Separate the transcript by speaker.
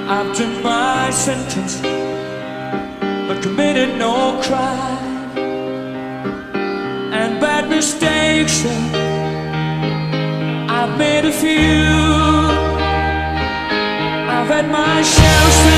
Speaker 1: I've done my sentence, but committed no crime. And bad mistakes, I've made a few. I've had my share of